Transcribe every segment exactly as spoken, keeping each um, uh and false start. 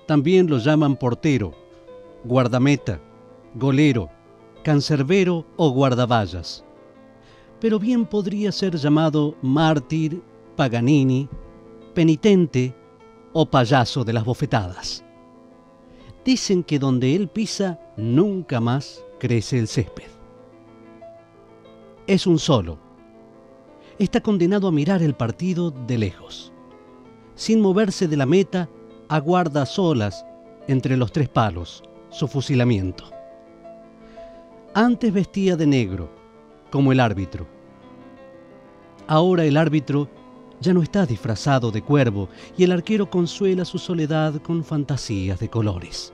También lo llaman portero, guardameta, golero, cancerbero o guardaballas. Pero bien podría ser llamado mártir, Paganini, penitente o payaso de las bofetadas. Dicen que donde él pisa nunca más crece el césped. Es un solo. Está condenado a mirar el partido de lejos. Sin moverse de la meta, aguarda a solas entre los tres palos su fusilamiento. Antes vestía de negro, como el árbitro. Ahora el árbitro ya no está disfrazado de cuervo y el arquero consuela su soledad con fantasías de colores.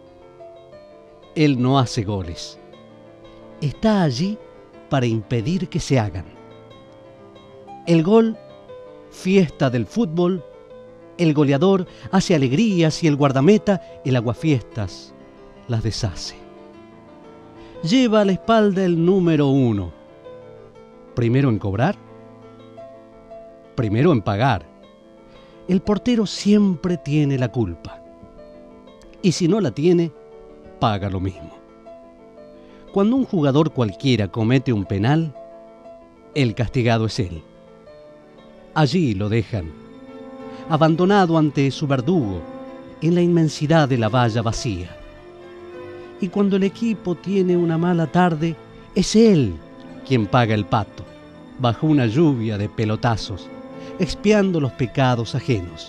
Él no hace goles. Está allí para impedir que se hagan. El gol, fiesta del fútbol. El goleador hace alegrías y el guardameta, el aguafiestas, las deshace. Lleva a la espalda el número uno. Primero en cobrar, primero en pagar. El portero siempre tiene la culpa. Y si no la tiene, paga lo mismo. Cuando un jugador cualquiera comete un penal, el castigado es él. Allí lo dejan, abandonado ante su verdugo, en la inmensidad de la valla vacía. Y cuando el equipo tiene una mala tarde, es él quien paga el pato, bajo una lluvia de pelotazos, expiando los pecados ajenos.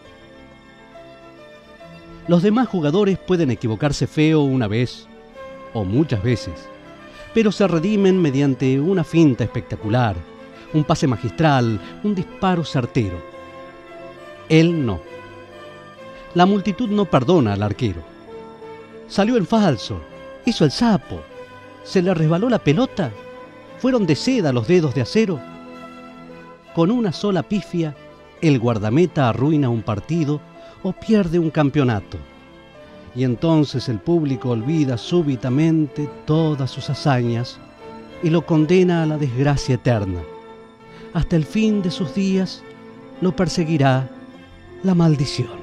Los demás jugadores pueden equivocarse feo una vez, o muchas veces, pero se redimen mediante una finta espectacular, un pase magistral, un disparo certero. Él no. La multitud no perdona al arquero. Salió en falso, hizo el sapo, se le resbaló la pelota, fueron de seda los dedos de acero. Con una sola pifia, el guardameta arruina un partido o pierde un campeonato. Y entonces el público olvida súbitamente todas sus hazañas y lo condena a la desgracia eterna. Hasta el fin de sus días lo perseguirá la maldición.